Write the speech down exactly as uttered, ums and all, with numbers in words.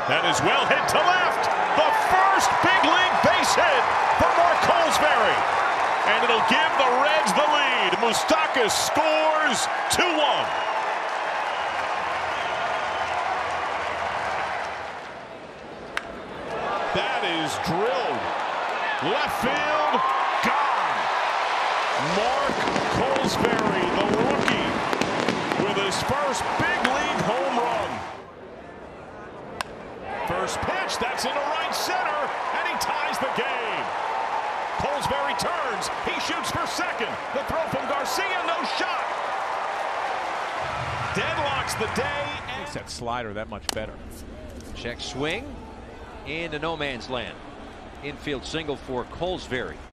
That is well hit to left. The first big league base hit for Mark Kolozsvary. And it'll give the Reds the lead. Moustakas scores two one. That is drilled. Left field, gone. Mark Kolozsvary, the rookie, with his first big league home run. First pitch, that's into right center, and he ties the game. Kolozsvary turns, he shoots for second. The throw from Garcia, no shot. Deadlocks the day. And makes that slider that much better. Check swing into no man's land. Infield single for Kolozsvary.